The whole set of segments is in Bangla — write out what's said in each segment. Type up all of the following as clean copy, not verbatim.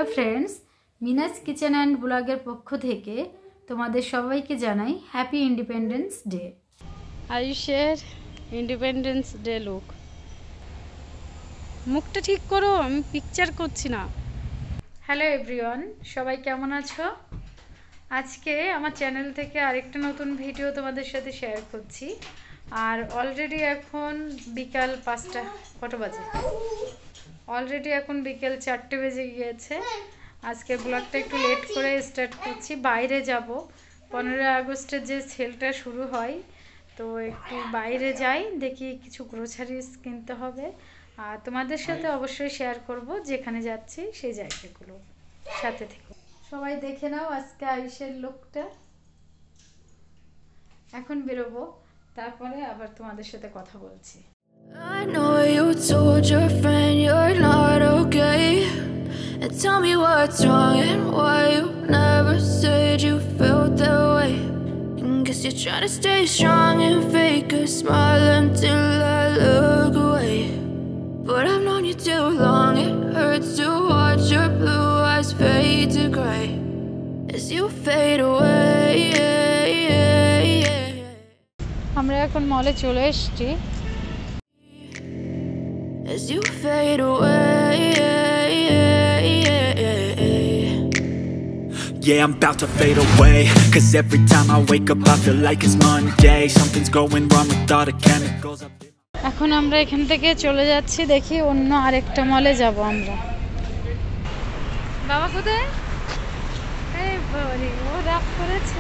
Hello friends, Mina's kitchen and ব্লগের পক্ষ থেকে তোমাদের সবাইকে জানাই হ্যাপি ইন্ডিপেন্ডেন্স ডে। আয়ুষের ইন্ডিপেন্ডেন্স ডে লুক। মুখটা ঠিক করো, আমি পিকচার করছি না। হ্যালো এভরিওয়ান, সবাই কেমন আছো? আজকে আমার চ্যানেল থেকে আরেকটা নতুন ভিডিও তোমাদের সাথে শেয়ার করছি। আর অলরেডি এখন বিকাল 5টা কত বাজে? অলরেডি এখন বিকেল 4টে বেজে গিয়েছে। আজকে ব্লগটা একটু লেট করে স্টার্ট করছি। বাইরে যাব, 15 আগস্টের যে সেলটা শুরু হয়, তো একটু বাইরে যাই, দেখি কিছু গ্রোসারিজ কিনতে হবে। আর তোমাদের সাথে অবশ্যই শেয়ার করব যেখানে যাচ্ছি সেই জায়গাগুলো। সাথে থেকো, সবাই দেখে নাও আজকে আয়ুষের লুকটা। এখন বেরোবো, তারপরে আবার তোমাদের সাথে কথা বলছি। I know you told your friend you're not okay, and tell me what's wrong and why you never said you felt that way. And guess you're trying to stay strong and fake a smile until I look away. But I've known you too long, it hurts to watch your blue eyes fade to gray as you fade away. আমরা এখন মলে চলে এসেছি। As you fade away. Yeah, I'm about to fade away, 'cause every time I wake up I feel like it's Monday. Something's going wrong with all the chemicals up in my... এখন আমরা এখান থেকে চলে যাচ্ছি, দেখি অন্য আরেকটা মলে যাব আমরা। বাবা কোথায়? এই বাবারে, ও রাগ করেছে।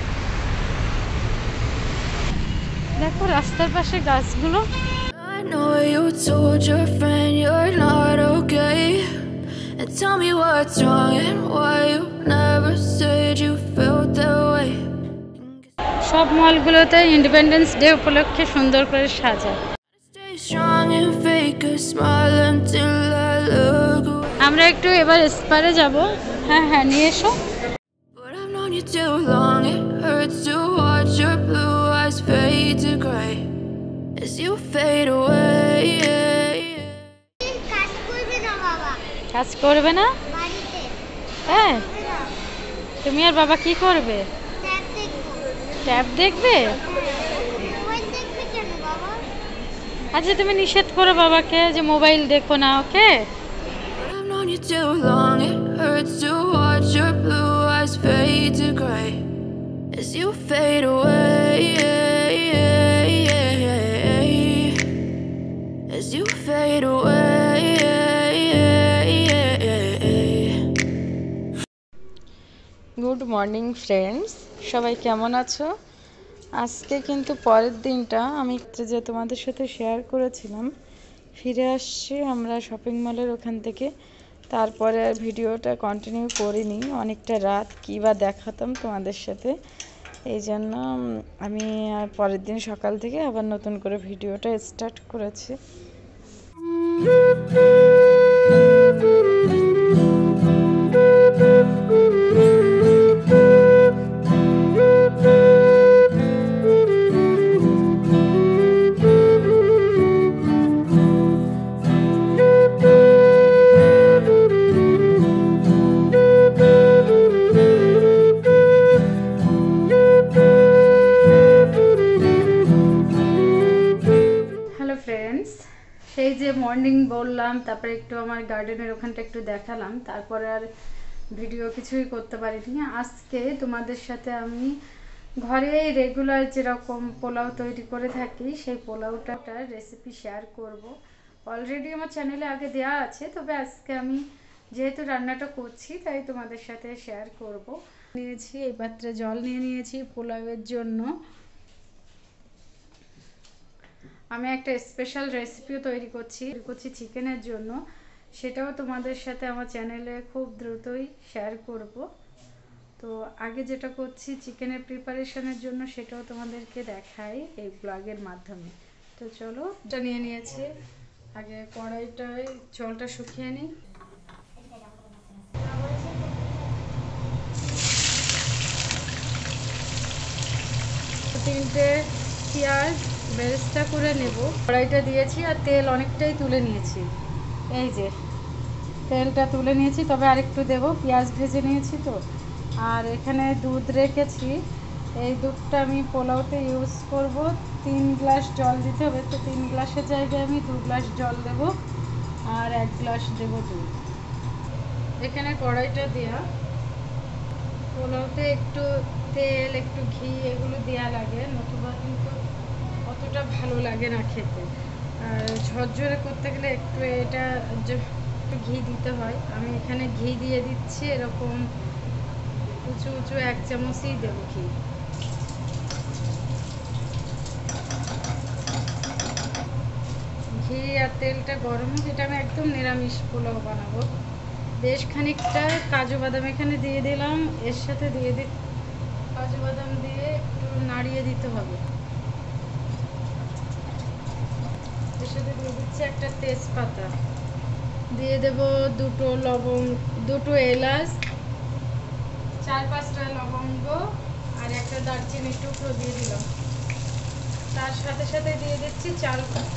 দেখো রাস্তার পাশে গাছগুলো। I know you told your friend you're not okay, and tell me what's wrong and why you never said you felt that way. সব মলগুলোতে ইন্ডিপেন্ডেন্স ডে উপলক্ষে সুন্দর করে সাজায়। Stay strong and fake a smile until I look away. আমরা একটু এবার স্পারে যাব। হ্যাঁ হ্যাঁ, নিয়ে এসো। But I've known you too long, it hurts to watch your blue eyes fade to gray as you fade away. কাজ করবে না? হ্যাঁ, তুমি আর বাবা কি করবে? ট্যাব দেখবে? আচ্ছা, তুমি নিষেধ করো বাবাকে যে মোবাইল দেখো না, okay? But I've known you too long, it hurts to watch your blue eyes fade to gray as you fade away. As you fade away. Good morning friends, সবাই কেমন আছো? আজকে কিন্তু পরের দিনটা আমি যে তোমাদের সাথে শেয়ার করেছিলাম, ফিরে আসছি আমরা শপিং মলের ওখান থেকে। তারপরে আর ভিডিওটা কন্টিনিউ করিনি, অনেকটা রাত কী বা দেখাতাম তোমাদের সাথে। এই জন্য আমি আর পরের দিন সকাল থেকে আবার নতুন করে ভিডিওটা স্টার্ট করেছি। সেই যে মর্নিং বললাম, তারপরে একটু আমার গার্ডেনের ওখানটা একটু দেখালাম, তারপরে আর ভিডিও কিছুই করতে পারিনি। আজকে তোমাদের সাথে আমি ঘরে রেগুলার যেরকম পোলাও তৈরি করে থাকি সেই পোলাওটার রেসিপি শেয়ার করব। অলরেডি আমার চ্যানেলে আগে দেওয়া আছে, তবে আজকে আমি যেহেতু রান্নাটা করছি তাই তোমাদের সাথে শেয়ার করব। নিয়েছি এই পাত্রে জল নিয়ে নিয়েছি পোলাওয়ের জন্য। আমি একটা স্পেশাল রেসিপিও তৈরি করছি চিকেনের জন্য, সেটাও তোমাদের সাথে আমার চ্যানেলে খুব দ্রুতই শেয়ার করব। তো আগে যেটা করছি চিকেনের প্রিপারেশনের জন্য, সেটাও তোমাদেরকে দেখাই এই ব্লগের মাধ্যমে। তো চলো, এটা নিয়ে নিয়েছি। আগে কড়াইটায় জলটা শুকিয়ে নিই। তিনটে পেঁয়াজ বেরেস্তা করে নেব। কড়াইটা দিয়েছি আর তেল অনেকটাই তুলে নিয়েছি। এই যে তেলটা তুলে নিয়েছি, তবে আরেকটু দেবো, পেঁয়াজ ভেজে নিয়েছি তো। আর এখানে দুধ রেখেছি, এই দুধটা আমি পোলাওতে ইউজ করব। 3 গ্লাস জল দিতে হবে, তো 3 গ্লাসের জায়গায় আমি 2 গ্লাস জল দেব আর 1 গ্লাস দেব দুধ। এখানে কড়াইটা দেওয়া, পোলাওতে একটু তেল একটু ঘি এগুলো দেওয়া লাগে, নতুবা কিন্তু অতটা ভালো লাগে না খেতে। আর ঝরঝরে করতে গেলে একটু একটু ঘি দিতে হয়। আমি এখানে ঘি দিয়ে দিচ্ছি, এরকম উঁচু উঁচু 1 চামচই দেবো ঘি। ঘি আর তেলটা গরম হোক, এটা আমি একদম নিরামিষ পোলাও বানাবো। বেশ খানিকটা কাজু বাদাম এখানে দিয়ে দিলাম, এর সাথে দিয়ে কাজু বাদাম দিয়ে একটু নাড়িয়ে দিতে হবে। এর সাথে দিয়ে দিচ্ছি একটা তেজপাতা, দিয়ে দেব দুটো লবঙ্গ, দুটো এলাচ, 4-5টা লবঙ্গ আর একটা দারচিনি টুকরো দিয়ে দিলাম। তার সাথে সাথে দিয়ে দিচ্ছি চাল।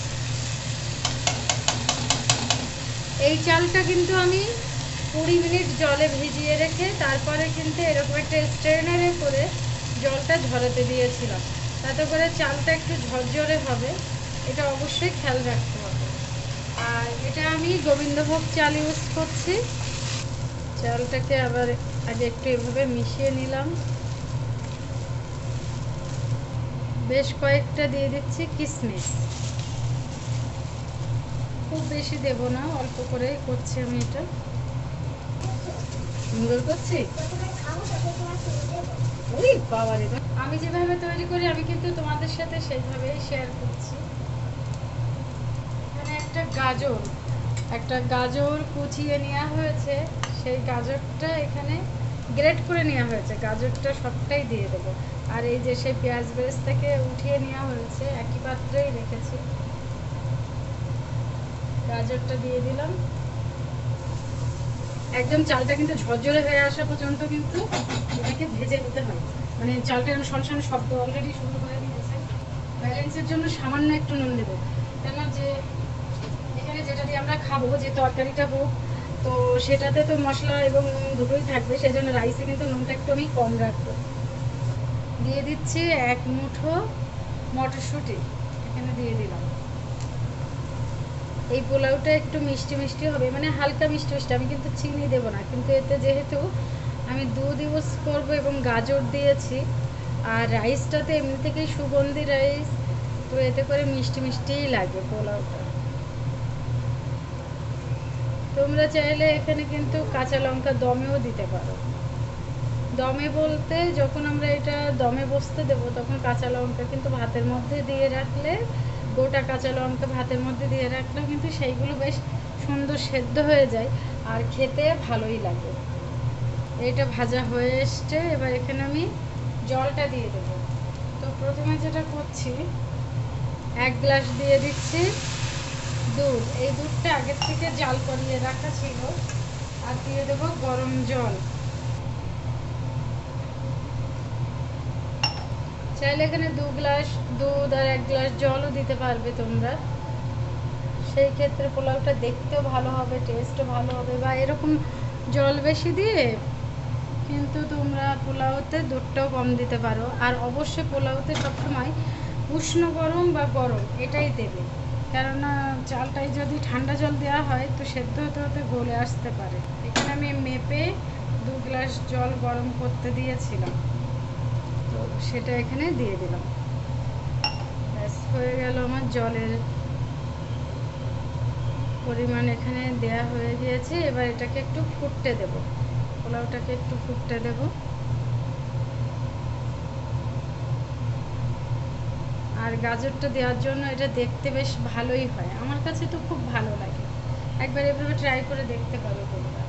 এই চালটা কিন্তু আমি 20 মিনিট জলে ভিজিয়ে রেখে তারপরে কিন্তু এরকম একটা স্ট্রেনারে করে জলটা ঝরাতে দিয়েছিলাম, তাতে করে চালটা একটু ঝরঝরে হবে, এটা অবশ্যই খেয়াল রাখতে হবে। আর এটা আমি গোবিন্দভোগ চাল ইউজ করছি। চালটাকে আবার আগে একটু এভাবে মিশিয়ে নিলাম। বেশ কয়েকটা দিয়ে দিচ্ছি কিশমিশ, খুব বেশি দেব না, অল্প করেই করছি আমি এটা। সুন্দর করছি। ওই বাবারে, আমি যেভাবে তৈরি করি আমি কিন্তু তোমাদের সাথে সেইভাবেই শেয়ার করছি। এখানে একটা গাজর কুচিয়ে নেওয়া হয়েছে, সেই গাজরটা এখানে গ্রেট করে নেওয়া হয়েছে, গাজরটা সবটাই দিয়ে দেবো। আর এই যে সেই পেঁয়াজ বেরেস্তাকে উঠিয়ে নেওয়া হয়েছে, একই পাত্রেই রেখেছি, গাজরটা দিয়ে দিলাম। একদম চালটা কিন্তু ঝরঝরে হয়ে আসা পর্যন্ত কিন্তু এটাকে ভেজে নিতে হয়, মানে চালটা এরকম সলসল শব্দ অলরেডি শুরু করে দিয়েছে। ব্যালেন্সের জন্য সামান্য একটু নুন দেবো, কেন যে এখানে যেটা দিয়ে আমরা খাবো, যে তরকারিটা হোক, তো সেটাতে তো মশলা এবং নুন দুটোই থাকবে, সেই জন্য রাইসে কিন্তু নুনটা একটু আমি কম রাখবো। দিয়ে দিচ্ছি 1 মুঠো মটরশুঁটি, এখানে দিয়ে দিলাম। এই পোলাওটা একটু মিষ্টি মিষ্টি হবে, মানে হালকা মিষ্টি মিষ্টি, আমি কিন্তু চিনি দেবো না, কিন্তু এতে যেহেতু আমি দুধ ইউজ করবো এবং গাজর দিয়েছি, আর রাইসটাতে এমনি থেকেই সুগন্ধি রাইস, তো এতে করে মিষ্টি মিষ্টিই লাগে পোলাওটা। তোমরা চাইলে এখানে কিন্তু কাঁচা লঙ্কা দমেও দিতে পারো। দমে বলতে যখন আমরা এটা দমে বসতে দেবো তখন কাঁচা লঙ্কা কিন্তু ভাতের মধ্যে দিয়ে রাখলে, গোটা কাঁচা লঙ্কা ভাতের মধ্যে দিয়ে রাখলেও কিন্তু সেইগুলো বেশ সুন্দর সেদ্ধ হয়ে যায় আর খেতে ভালোই লাগে। এটা ভাজা হয়ে এসছে, এবার এখানে আমি জলটা দিয়ে দেবো। তো প্রথমে যেটা করছি, 1 গ্লাস দিয়ে দিচ্ছি দুধ, এই দুধটা আগের থেকে জাল করিয়ে রাখা ছিল, আর দিয়ে দেবো গরম জল। চাইলে এখানে 2 গ্লাস দুধ আর 1 গ্লাস জলও দিতে পারবে তোমরা, সেই ক্ষেত্রে পোলাওটা দেখতেও ভালো হবে, টেস্টও ভালো হবে। বা এরকম জল বেশি দিয়ে কিন্তু তোমরা পোলাওতে দুধটাও কম দিতে পারো। আর অবশ্যই পোলাওতে সবসময় উষ্ণ গরম বা গরম এটাই দেবে, কেননা চালটাই যদি ঠান্ডা জল দেওয়া হয় তো সেদ্ধ হতে হতে গলে আসতে পারে। এখানে আমি মেপে 2 গ্লাস জল গরম করতে দিয়েছিলাম, তো সেটা এখানে দিয়ে দিলাম। ব্যাস হয়ে গেল, আমার জলের পরিমাণ এখানে দেয়া হয়ে গিয়েছে। এবার এটাকে একটু ফুটতে দেব, পোলাওটাকে একটু ফুটতে দেব। আর গাজরটা দেওয়ার জন্য এটা দেখতে বেশ ভালোই হয়, আমার কাছে তো খুব ভালো লাগে। একবার এভাবে ট্রাই করে দেখতে পারো তোমরা।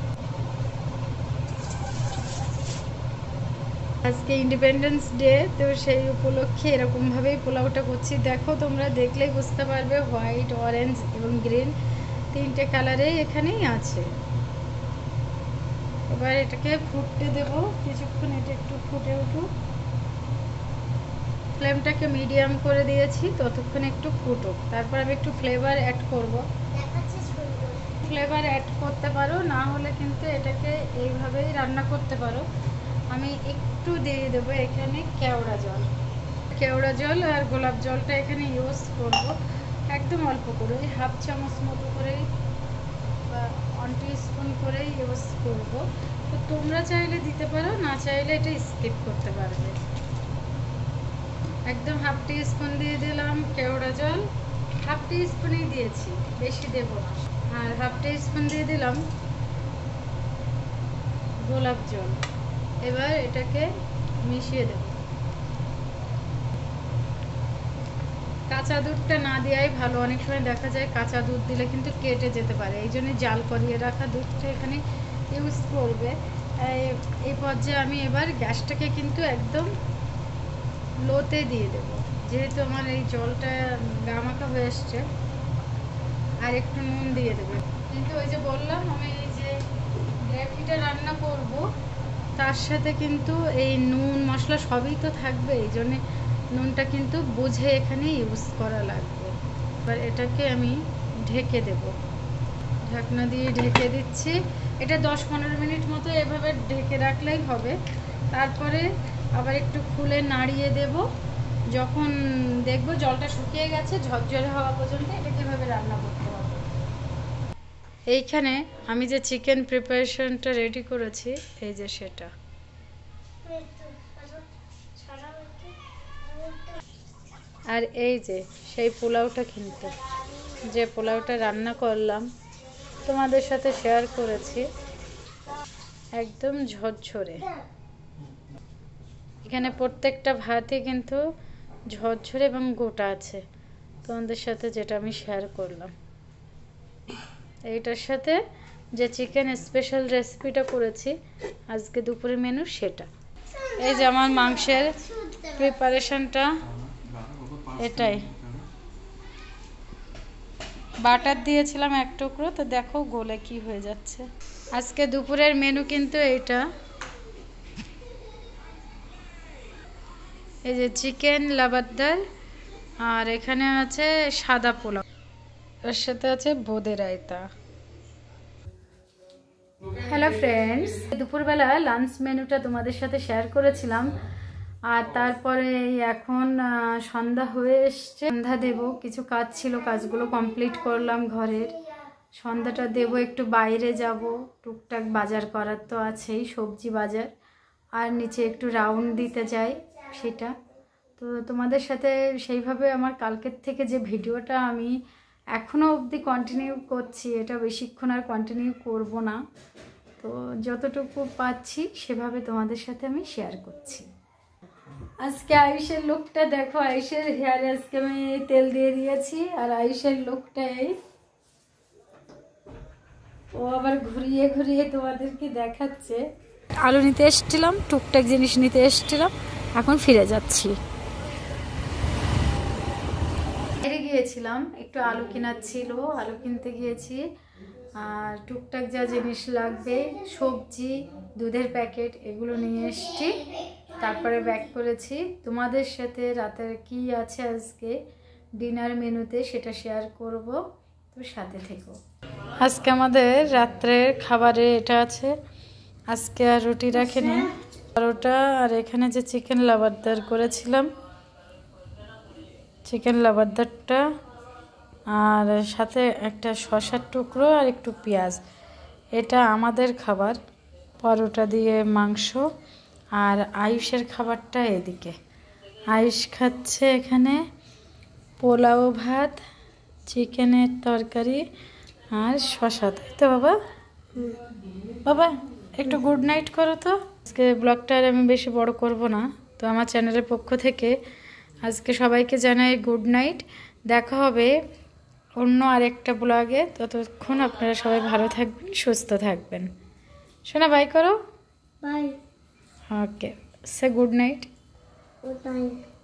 আজকে ইন্ডিপেন্ডেন্স ডে, তো সেই উপলক্ষে এরকমভাবেই পোলাওটা করছি। দেখো তোমরা দেখলেই বুঝতে পারবে, হোয়াইট, অরেঞ্জ এবং গ্রিন 3টে কালারেই এখানেই আছে। এবার এটাকে ফুটতে দেব কিছুক্ষণ, এটা একটু ফুটে উঠুক। ফ্লেমটাকে মিডিয়াম করে দিয়েছি, ততক্ষণ একটু ফুটুক, তারপর আমি একটু ফ্লেভার অ্যাড করব। ফ্লেভার অ্যাড করতে পারো, না হলে কিন্তু এটাকে এইভাবেই রান্না করতে পারো। আমি একটু দিয়ে দেবো এখানে কেওড়া জল। কেওড়া জল আর গোলাপ জলটা এখানে ইউজ করব একদম অল্প করে, 1/2 চামচ মতো করেই বা 1 টিস্পুন করেই ইউজ করব। তো তোমরা চাইলে দিতে পারো, না চাইলে এটা স্কিপ করতে পারবে। একদম 1/2 টিস্পুন দিয়ে দিলাম কেওড়া জল, 1/2 টিস্পুনই দিয়েছি, বেশি দেবো না। আর 1/2 টিস্পুন দিয়ে দিলাম গোলাপ জল। এবার এটাকে মিশিয়ে দেব। কাঁচা দুধটা না দেওয়াই ভালো, অনেক সময় দেখা যায় কাঁচা দুধ দিলে কিন্তু কেটে যেতে পারে, এই জন্য জাল করিয়ে রাখা দুধটা এখানে ইউজ করবে। এই পর্যায়ে আমি এবার গ্যাসটাকে কিন্তু একদম লোতে দিয়ে দেব, যেহেতু আমার এই জলটা গামাখা হয়ে এসছে। আর একটু নুন দিয়ে দেবে, কিন্তু ওই যে বললাম আমি এই যে গ্রেভিটা রান্না করব তার সাথে কিন্তু এই নুন মশলা সবই তো থাকবে, এই জন্যে নুনটা কিন্তু বুঝে এখানে ইউজ করা লাগবে। এবার এটাকে আমি ঢেকে দেব, ঢাকনা দিয়ে ঢেকে দিচ্ছি। এটা 10-15 মিনিট মতো এভাবে ঢেকে রাখলেই হবে। তারপরে আবার একটু খুলে নাড়িয়ে দেব, যখন দেখবো জলটা শুকিয়ে গেছে ঝরঝরে হওয়া পর্যন্ত এটাকে এভাবে রান্না করতে হবে। এইখানে আমি যে চিকেন প্রিপারেশনটা রেডি করেছি, এই যে সেটা। আর এই যে সেই পোলাওটা, কিন্তু যে পোলাওটা রান্না করলাম তোমাদের সাথে শেয়ার করেছি, একদম ঝরঝরে। এখানে প্রত্যেকটা ভাতই কিন্তু ঝরঝরে এবং গোটা আছে, তোমাদের সাথে যেটা আমি শেয়ার করলাম। এইটার সাথে যে চিকেন স্পেশাল রেসিপিটা করেছি আজকে দুপুরের মেনু, সেটা। এই যে আমার মাংসের প্রিপারেশনটা এটাই। বাটার দিয়েছিলাম 1 টুকরো, তো দেখো গলে কি হয়ে যাচ্ছে। আজকে দুপুরের মেনু কিন্তু এইটা। এই যে চিকেন লাবারদার, আর এখানে আছে সাদা পোলাও, এর সাথে আছে বোঁদে রায়তা। হ্যালো ফ্রেন্ডস, দুপুরবেলা লাঞ্চ মেনুটা তোমাদের সাথে শেয়ার করেছিলাম। আর তারপরে এখন সন্ধ্যা হয়ে এসছে, সন্ধ্যা দেব। কিছু কাজ ছিল, কাজগুলো কমপ্লিট করলাম ঘরের। সন্ধ্যাটা দেব, একটু বাইরে যাব, টুকটাক বাজার করার তো আছেই, সবজি বাজার। আর নিচে একটু রাউন্ড দিতে যাই, সেটা। তো তোমাদের সাথে সেইভাবে আমার কালকের থেকে যে ভিডিওটা আমি এখনও অবধি কন্টিনিউ করছি, এটা বেশিক্ষণ আর কন্টিনিউ করব না। তো যতটুকু পাচ্ছি সেভাবে তোমাদের সাথে আমি শেয়ার করছি। আজকে আয়ুষের লুকটা দেখো, আয়ুষের হেয়ারে আজকে আমি তেল দিয়ে দিয়েছি। আর আয়ুষের লুকটা এই, ও আবার ঘুরিয়ে ঘুরিয়ে তোমাদেরকে দেখাচ্ছে। আলু নিতে এসেছিলাম, টুকটাক জিনিস নিতে এসেছিলাম, এখন ফিরে যাচ্ছি। বাইরে গিয়েছিলাম, একটু আলু কেনার ছিল, আলু কিনতে গিয়েছি। আর টুকটাক যা জিনিস লাগবে, সবজি, দুধের প্যাকেট, এগুলো নিয়ে এসেছি। তারপরে ব্যাক করেছি। তোমাদের সাথে রাতের কি আছে আজকে ডিনার মেনুতে সেটা শেয়ার করব, তো সাথে থেকো। আজকে আমাদের রাত্রের খাবারে এটা আছে। আজকে আর রুটি রাখিনি, পরোটা। আর এখানে যে চিকেন লাবারদার করেছিলাম, চিকেন লাবারদারটা, আর সাথে একটা শসার টুকরো আর একটু পেঁয়াজ। এটা আমাদের খাবার, পরোটা দিয়ে মাংস। আর আয়ুষের খাবারটা এদিকে। আয়ুষ খাচ্ছে এখানে পোলাও ভাত, চিকেনের তরকারি আর শসা, তাই তো বাবা? বাবা একটু গুড নাইট করো তো। আজকে ব্লগটা আর আমি বেশি বড় করব না। তো আমার চ্যানেলের পক্ষ থেকে আজকে সবাইকে জানাই গুড নাইট। দেখা হবে অন্য আরেকটা ব্লগে। ততক্ষণ আপনারা সবাই ভালো থাকবেন, সুস্থ থাকবেন। শোনা বাই করো। বাই। ওকে, সে গুড নাইট। Good night.